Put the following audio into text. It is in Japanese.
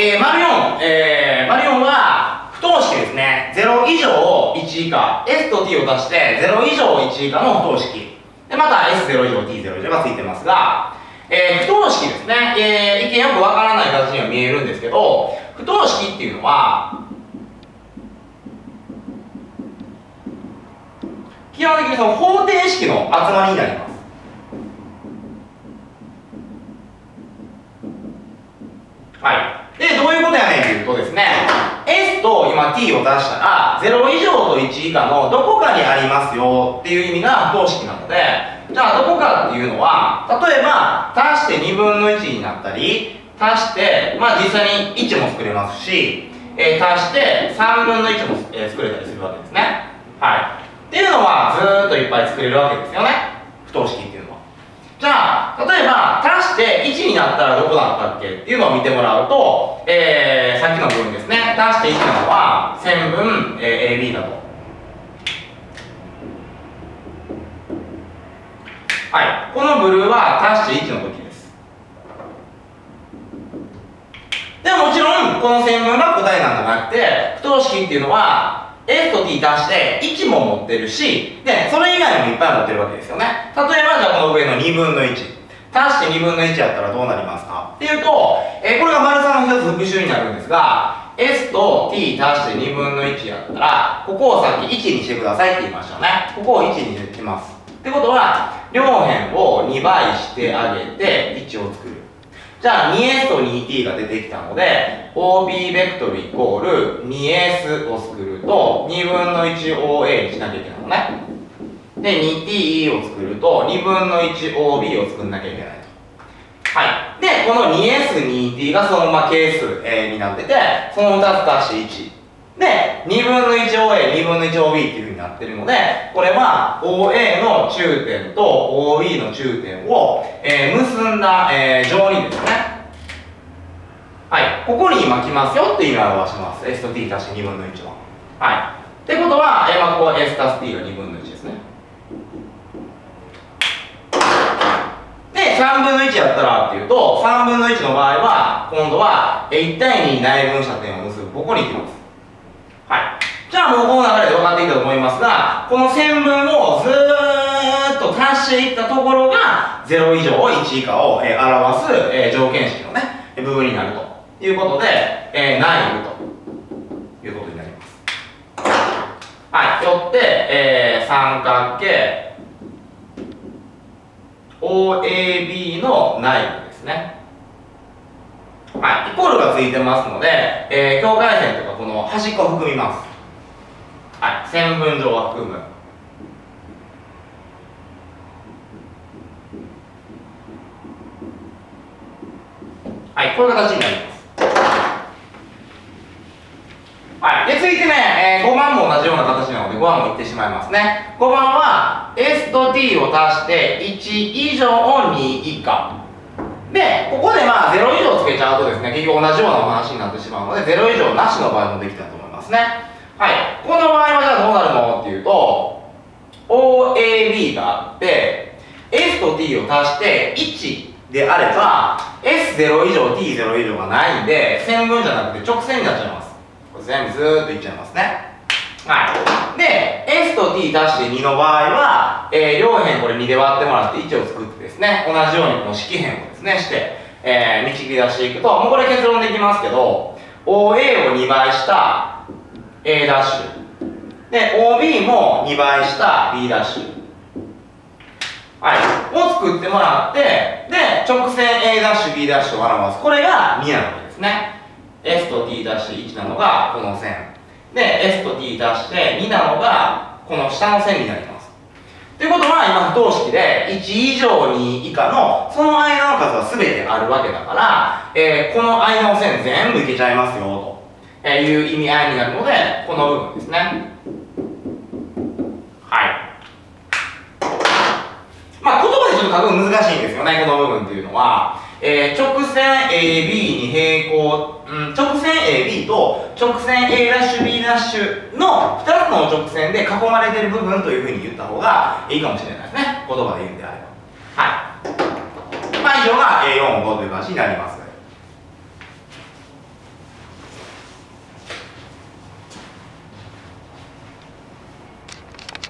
丸4、丸4は不等式ですね。0以上1以下、S と T を足して0以上1以下の不等式。で、また S0 以上 T0 以上がついてますが、不等式ですね。一見よくわからない形には見えるんですけど、不等式っていうのは、基本的にその方程式の集まりになります。はい。で、どういうことやねんっていうとですね、S と今 T を足したら、0以上と1以下のどこかにありますよっていう意味が不等式なので、じゃあどこかっていうのは、例えば、足して2分の1になったり、足して、まあ実際に1も作れますし、足して3分の1も、作れたりするわけですね。はい。っていうのはずーっといっぱい作れるわけですよね。不等式っていうのは。じゃあ、例えば、足して1になったらどこだったっけっていうのを見てもらうと、さっきの部分ですね。足して1なのは線分、AB だと。はい。このブルーは足して1の時です。でももちろん、この線分が答えなんじゃなくて、不等式っていうのは、S と T 足して1も持ってるし、で、それ以外もいっぱい持ってるわけですよね。例えば、じゃあこの上の2分の1。足して2分の1やったらどうなりますかっていうと、これが丸3の一つ復習になるんですが、S と T 足して2分の1やったら、ここをさっき1にしてくださいって言いましたね。ここを1にします。ってことは、両辺を2倍してあげて1を作る。じゃあ 2S と 2T が出てきたので OB ベクトルイコール 2S を作ると2分の 1OA にしなきゃいけないのね。で 2TE を作ると2分の 1OB を作んなきゃいけないと。はい。で、この 2S、2T がそのまま係数、になってて、その2つ足して1。で、2分の 1OA、2分の 1OB っていう風になってるので、これは OA の中点と OB の中点を、結んだ、上にですね。はい。ここに今来ますよっていう意味を表します。S と T 足して2分の1は。はい。ってことは、まあ、ここは S 足す T が2分の1ですね。で、3分の1やったらっていうと、3分の1の場合は、今度は1対2に内分した点を結ぶ。ここに行きます。はい。じゃあもうこの流れで分かっていたと思いますが、この線分をずーっと足していったところが、0以上1以下を表す条件式のね、部分になるということで、内部ということになります。はい。よって、三角形、OAB の内部ですね。はい。イコールがついてますので、境界線とかこの端っこを含みます。はい。線分上は含む。はい。こういう形になります。はい。で、続いてね、5番も同じような形なので5番もいってしまいますね。5番は S と T を足して1以上2以下。で、ここでまあ0以上つけちゃうとですね、結局同じようなお話になってしまうので、0以上なしの場合もできたと思いますね。はい。この場合はじゃあどうなるのっていうと、OAB があって、S と T を足して1であれば、S0 以上 T0 以上がないんで、線分じゃなくて直線になっちゃいます。これ全部ずーっといっちゃいますね。はい。で、S と T 足して2の場合は、両辺これ2で割ってもらって1を作ってですね、同じようにこの式辺をですね、して、導き出していくと、もうこれ結論できますけど、OA を2倍した A'。で、OB も2倍した B'。はい。を作ってもらって、で、直線 A'、B' を表す。これが2なわけですね。S と T 足して1なのがこの線。で、S と T 足して2なのがこの下の線になります。ということは、今不等式で1以上2以下のその間の数は全てあるわけだから、この間の線全部いけちゃいますよという意味合いになるので、この部分ですね。はい。まあ、言葉でちょっと書くの難しいんですよね、この部分っていうのは。直線 AB に平行、直線 AB と直線 A'、B' の2つの直線で囲まれている部分というふうに言った方がいいかもしれないですね。言葉で言うんであれば。はい。まあ、以上が4、5という感じになります。